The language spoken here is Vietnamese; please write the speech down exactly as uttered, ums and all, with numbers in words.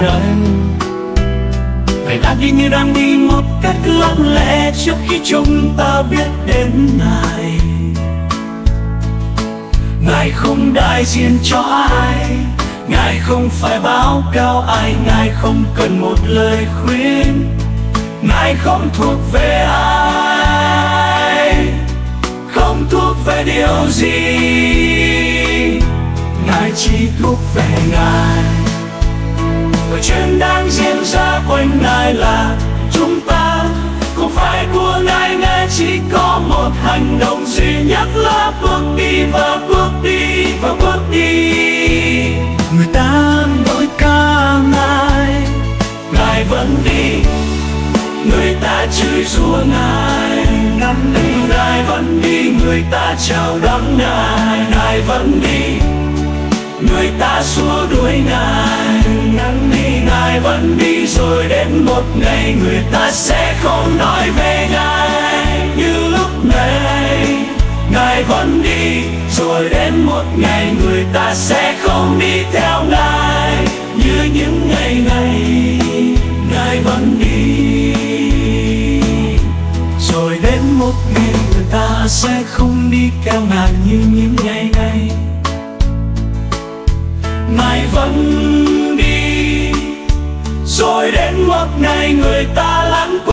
anh. Ngài đang đi như đang đi một cách lặng lẽ trước khi chúng ta biết đến Ngài. Ngài không đại diện cho ai, Ngài không phải báo cáo ai, Ngài không cần một lời khuyên, Ngài không thuộc về ai, không thuộc về điều gì, Ngài chỉ thuộc về Ngài. Mọi chuyện đang diễn ra quanh Ngài là chúng ta, không phải của Ngài. Ngài chỉ có một hành động duy nhất là bước đi và bước đi và bước đi. Người ta đổi ca Ngài, Ngài vẫn đi. Người ta chửi rủa Ngài, Ngài vẫn đi. Người ta chào đón Ngài, Ngài vẫn đi. Người ta xua đuổi Ngài, Ngài vẫn đi. Rồi đến một ngày người ta sẽ không nói về Ngài như lúc này. Ngài vẫn đi. Rồi đến một ngày người ta sẽ không đi theo Ngài như những ngày ngày. Ngài vẫn đi. Rồi đến một ngày người ta sẽ không đi theo Ngài như những ngày ngày. Ngài vẫn đi. Rồi đến một ngày người ta